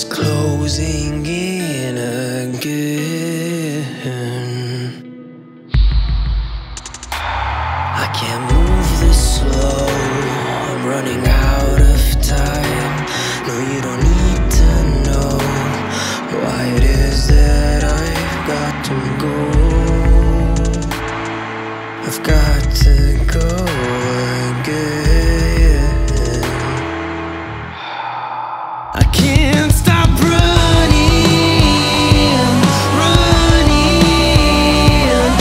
closing in again. I can't move this slow, I'm running out of time. No, you don't need to know why it is that I've got to go. I've got to go again. I can't stop running, running,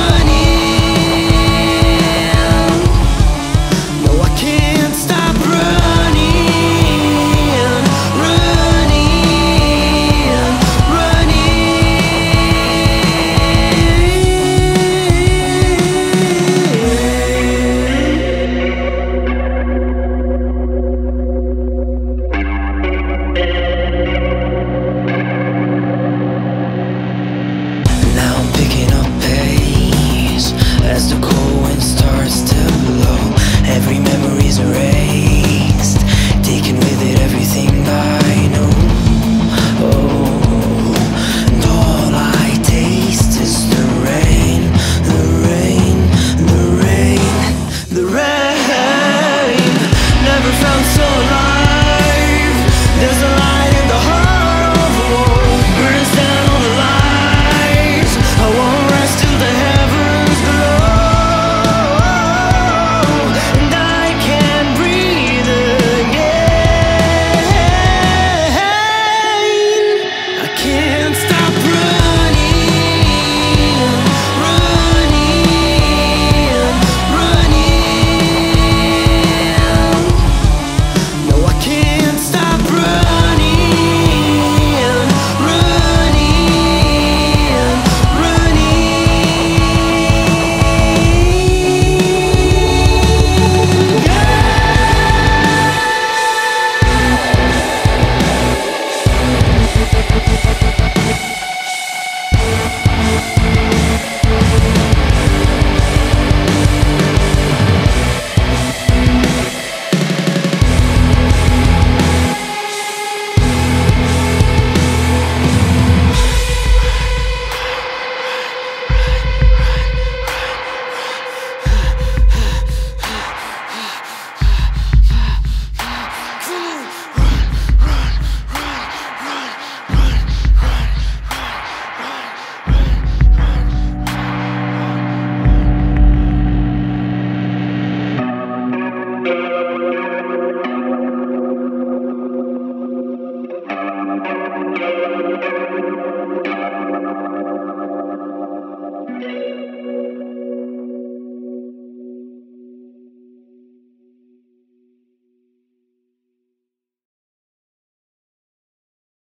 running. No, I can't stop running, running, Now I'm picking up pace as the cold wind starts to blow. Every memory's erased, taking with it everything I know. Oh, and all I taste is the rain, the rain, the rain, the rain. Never felt so alive. There's a light in the heart of a war. Burns down all the lies. I won't rest till the heavens glow, and I can breathe again. I can't stop running, running, running. No, I can't stop running, running, run.